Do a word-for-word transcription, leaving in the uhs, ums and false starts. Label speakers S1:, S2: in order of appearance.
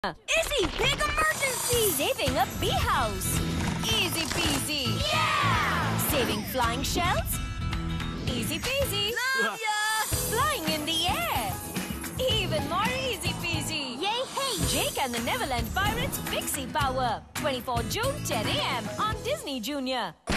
S1: Izzy, big emergency! Saving a bee house. Easy peasy. Yeah! Saving flying shells. Easy peasy. Love ya! Flying in the air. Even more easy peasy. Yay, hey! Jake and the Neverland Pirates Pixie Power. twenty-fourth June, ten A M on Disney Junior.